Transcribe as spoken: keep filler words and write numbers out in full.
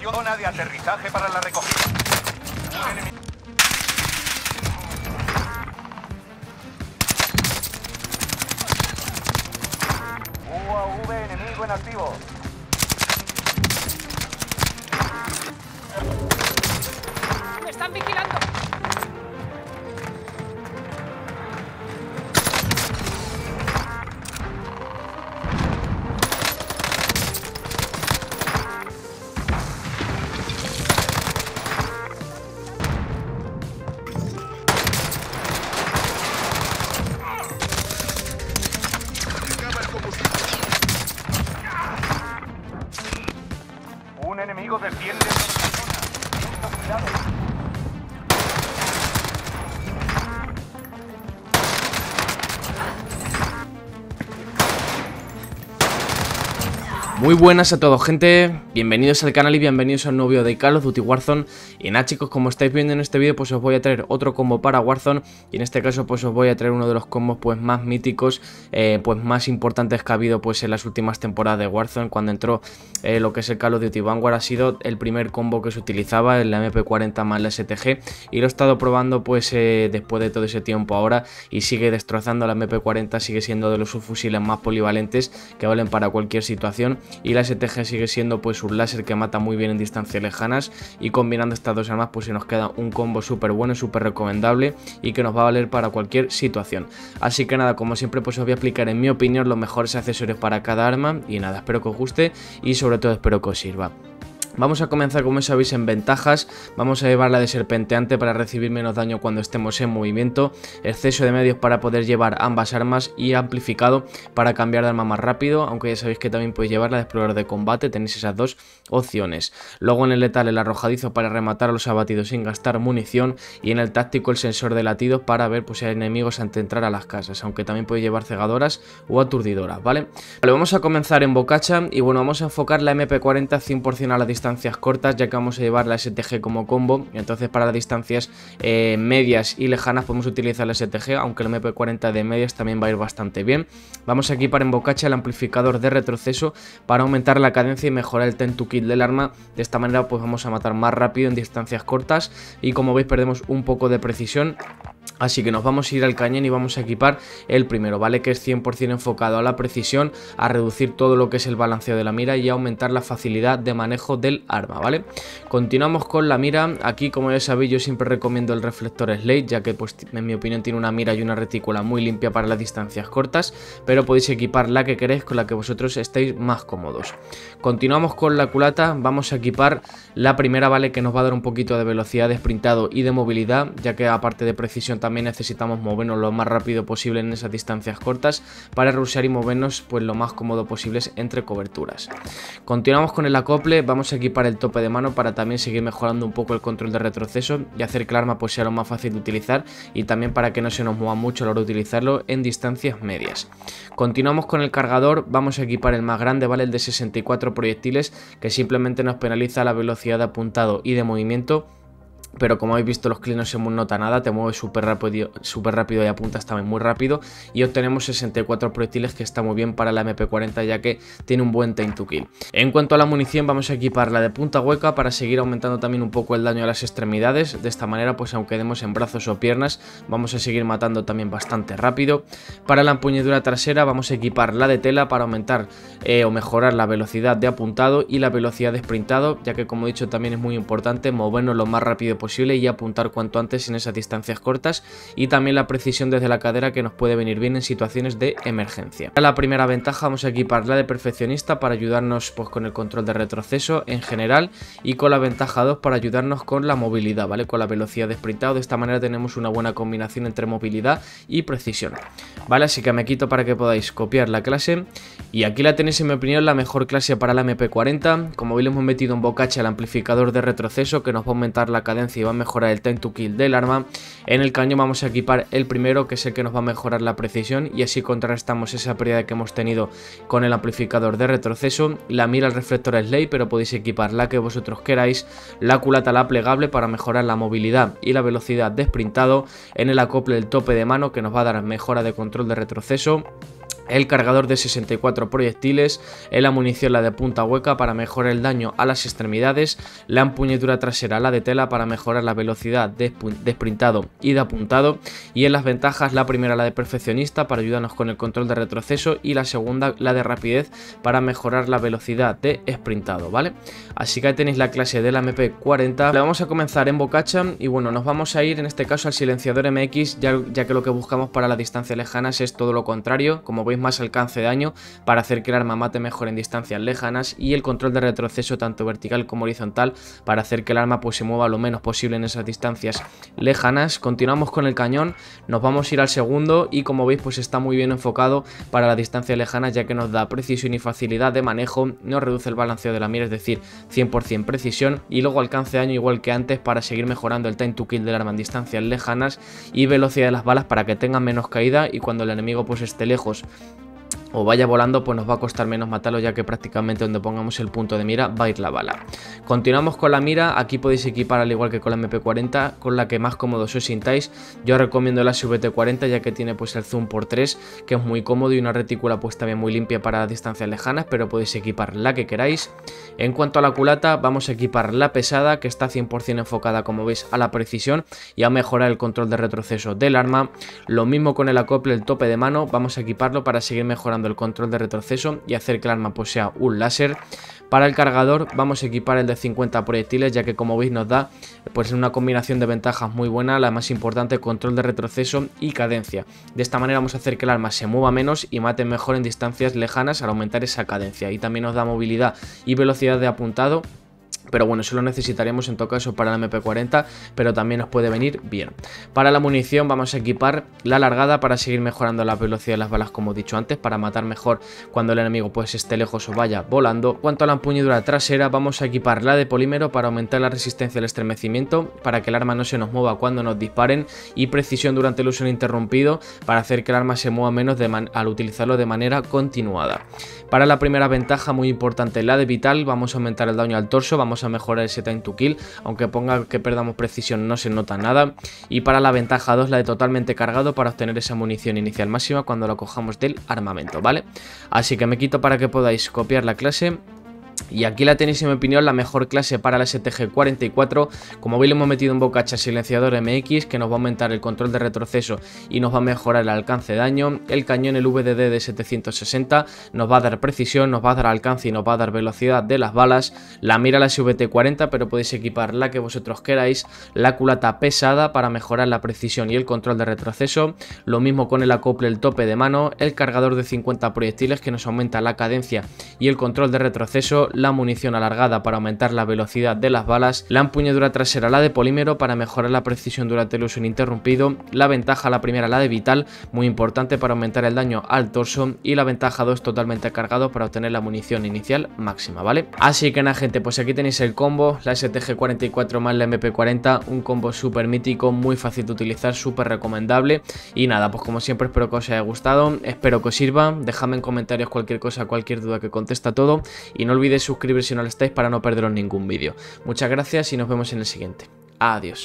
Zona de aterrizaje para la recogida. U A V enemigo en activo. ¡Me están vigilando! Un enemigo defiende nuestra zona. Cuidado. Muy buenas a todos, gente, bienvenidos al canal y bienvenidos a un nuevo vídeo de Call of Duty Warzone. Y nada, chicos, como estáis viendo en este vídeo, pues os voy a traer otro combo para Warzone. Y en este caso pues os voy a traer uno de los combos pues más míticos, eh, pues más importantes que ha habido pues en las últimas temporadas de Warzone. Cuando entró eh, lo que es el Call of Duty Vanguard, ha sido el primer combo que se utilizaba, el M P cuarenta más la S T G. Y lo he estado probando pues eh, después de todo ese tiempo ahora, y sigue destrozando. La M P cuarenta sigue siendo de los subfusiles más polivalentes que valen para cualquier situación. Y la S T G sigue siendo pues un láser que mata muy bien en distancias lejanas, y combinando estas dos armas pues se nos queda un combo súper bueno, súper recomendable y que nos va a valer para cualquier situación. Así que nada, como siempre pues os voy a explicar en mi opinión los mejores accesorios para cada arma, y nada, espero que os guste y sobre todo espero que os sirva. Vamos a comenzar, como sabéis, en ventajas. Vamos a llevar la de serpenteante para recibir menos daño cuando estemos en movimiento, exceso de medios para poder llevar ambas armas y amplificado para cambiar de arma más rápido, aunque ya sabéis que también podéis llevar la de explorador de combate, tenéis esas dos opciones. Luego en el letal el arrojadizo para rematar a los abatidos sin gastar munición, y en el táctico el sensor de latidos para ver pues si hay enemigos antes de entrar a las casas, aunque también podéis llevar cegadoras o aturdidoras, ¿vale? Vale, vamos a comenzar en bocacha y bueno, vamos a enfocar la M P cuarenta cien por cien a la distancia distancias cortas, ya que vamos a llevar la S T G como combo. Entonces para las distancias eh, medias y lejanas podemos utilizar la S T G, aunque el M P cuarenta de medias también va a ir bastante bien. Vamos a equipar en bocacha el amplificador de retroceso para aumentar la cadencia y mejorar el time to kill del arma. De esta manera pues vamos a matar más rápido en distancias cortas, y como veis perdemos un poco de precisión. Así que nos vamos a ir al cañón y vamos a equipar el primero, ¿vale? Que es cien por cien enfocado a la precisión, a reducir todo lo que es el balanceo de la mira y a aumentar la facilidad de manejo del arma, ¿vale? Continuamos con la mira. Aquí, como ya sabéis, yo siempre recomiendo el reflector Slate, ya que pues en mi opinión tiene una mira y una retícula muy limpia para las distancias cortas, pero podéis equipar la que queréis, con la que vosotros estéis más cómodos. Continuamos con la culata. Vamos a equipar la primera, ¿vale? Que nos va a dar un poquito de velocidad de sprintado y de movilidad, ya que aparte de precisión también necesitamos movernos lo más rápido posible en esas distancias cortas para rushear y movernos pues lo más cómodo posible entre coberturas. Continuamos con el acople. Vamos a equipar el tope de mano para también seguir mejorando un poco el control de retroceso y hacer que el arma pues sea lo más fácil de utilizar, y también para que no se nos mueva mucho a la hora de utilizarlo en distancias medias. Continuamos con el cargador. Vamos a equipar el más grande, ¿vale? El de sesenta y cuatro proyectiles, que simplemente nos penaliza la velocidad de apuntado y de movimiento, pero como habéis visto los clics no se nota nada, te mueves súper rápido, súper rápido y apuntas también muy rápido, y obtenemos sesenta y cuatro proyectiles, que está muy bien para la M P cuarenta ya que tiene un buen time to kill. En cuanto a la munición, vamos a equipar la de punta hueca para seguir aumentando también un poco el daño a las extremidades. De esta manera pues aunque demos en brazos o piernas vamos a seguir matando también bastante rápido. Para la empuñadura trasera vamos a equipar la de tela para aumentar eh, o mejorar la velocidad de apuntado y la velocidad de sprintado, ya que como he dicho también es muy importante movernos lo más rápido posible posible y apuntar cuanto antes en esas distancias cortas, y también la precisión desde la cadera, que nos puede venir bien en situaciones de emergencia. Para la primera ventaja vamos a equipar la de perfeccionista para ayudarnos pues con el control de retroceso en general, y con la ventaja dos para ayudarnos con la movilidad, ¿vale? Con la velocidad de sprintado. De esta manera tenemos una buena combinación entre movilidad y precisión, ¿vale? Así que me quito para que podáis copiar la clase, y aquí la tenéis en mi opinión la mejor clase para la M P cuarenta. Como veis le hemos metido en bocacha el amplificador de retroceso, que nos va a aumentar la cadencia y va a mejorar el time to kill del arma. En el cañón vamos a equipar el primero, que es el que nos va a mejorar la precisión, y así contrarrestamos esa pérdida que hemos tenido con el amplificador de retroceso. La mira el reflector Slate, pero podéis equipar la que vosotros queráis. La culata la plegable para mejorar la movilidad y la velocidad de sprintado. En el acople el tope de mano, que nos va a dar mejora de control de retroceso. el cargador de sesenta y cuatro proyectiles, la munición la de punta hueca para mejorar el daño a las extremidades, la empuñadura trasera la de tela para mejorar la velocidad de, de sprintado y de apuntado, y en las ventajas la primera la de perfeccionista para ayudarnos con el control de retroceso y la segunda la de rapidez para mejorar la velocidad de sprintado, ¿vale? Así que ahí tenéis la clase de la M P cuarenta. Le vamos a comenzar en bocacha y bueno, nos vamos a ir en este caso al silenciador M X, ya, ya que lo que buscamos para las distancias lejanas es todo lo contrario, como veis, más alcance de daño para hacer que el arma mate mejor en distancias lejanas, y el control de retroceso tanto vertical como horizontal para hacer que el arma pues se mueva lo menos posible en esas distancias lejanas. Continuamos con el cañón, nos vamos a ir al segundo y como veis pues está muy bien enfocado para las distancias lejanas, ya que nos da precisión y facilidad de manejo, nos reduce el balanceo de la mira, es decir, cien por cien precisión, y luego alcance de daño igual que antes para seguir mejorando el time to kill del arma en distancias lejanas y velocidad de las balas para que tengan menos caída, y cuando el enemigo pues esté lejos o vaya volando pues nos va a costar menos matarlo, ya que prácticamente donde pongamos el punto de mira va a ir la bala. Continuamos con la mira, aquí podéis equipar al igual que con la M P cuarenta, con la que más cómodos os sintáis. Yo recomiendo la S V T cuarenta ya que tiene pues el zoom por tres, que es muy cómodo, y una retícula pues también muy limpia para distancias lejanas, pero podéis equipar la que queráis. En cuanto a la culata, vamos a equipar la pesada, que está cien por cien enfocada, como veis, a la precisión y a mejorar el control de retroceso del arma. Lo mismo con el acople, el tope de mano, vamos a equiparlo para seguir mejorando el control de retroceso y hacer que el arma pues sea un láser. Para el cargador vamos a equipar el de cincuenta proyectiles, ya que como veis nos da pues una combinación de ventajas muy buena, la más importante, control de retroceso y cadencia. De esta manera vamos a hacer que el arma se mueva menos y mate mejor en distancias lejanas al aumentar esa cadencia, y también nos da movilidad y velocidad de apuntado. Pero bueno, eso lo necesitaremos en todo caso para la M P cuarenta, pero también nos puede venir bien. Para la munición vamos a equipar la alargada para seguir mejorando la velocidad de las balas, como he dicho antes, para matar mejor cuando el enemigo pues esté lejos o vaya volando. En cuanto a la empuñadura trasera, vamos a equipar la de polímero para aumentar la resistencia al estremecimiento, para que el arma no se nos mueva cuando nos disparen, y precisión durante el uso ininterrumpido para hacer que el arma se mueva menos de man al utilizarlo de manera continuada. Para la primera ventaja, muy importante, la de vital, vamos a aumentar el daño al torso, vamos a mejorar ese time to kill, aunque ponga que perdamos precisión no se nota nada. Y para la ventaja dos, la de totalmente cargado, para obtener esa munición inicial máxima cuando la cojamos del armamento, ¿vale? Así que me quito para que podáis copiar la clase. Y aquí la tenéis, en mi opinión, la mejor clase para la S T G cuarenta y cuatro. Como veis, le hemos metido en bocacha silenciador M X, que nos va a aumentar el control de retroceso y nos va a mejorar el alcance de daño. El cañón, el V D D de setecientos sesenta, nos va a dar precisión, nos va a dar alcance y nos va a dar velocidad de las balas. La mira, la S V T cuarenta, pero podéis equipar la que vosotros queráis. La culata pesada para mejorar la precisión y el control de retroceso. Lo mismo con el acople, el tope de mano. El cargador de cincuenta proyectiles, que nos aumenta la cadencia y el control de retroceso. La munición alargada para aumentar la velocidad de las balas, la empuñadura trasera, la de polímero, para mejorar la precisión durante el uso ininterrumpido, la ventaja, la primera, la de vital, muy importante para aumentar el daño al torso, y la ventaja dos, totalmente cargado, para obtener la munición inicial máxima, ¿vale? Así que nada, gente, pues aquí tenéis el combo, la S T G cuarenta y cuatro más la M P cuarenta, un combo súper mítico, muy fácil de utilizar, súper recomendable. Y nada, pues como siempre espero que os haya gustado, espero que os sirva, dejadme en comentarios cualquier cosa, cualquier duda, que contesta todo, y no olvidéis suscribiros si no lo estáis para no perderos ningún vídeo. Muchas gracias y nos vemos en el siguiente. Adiós.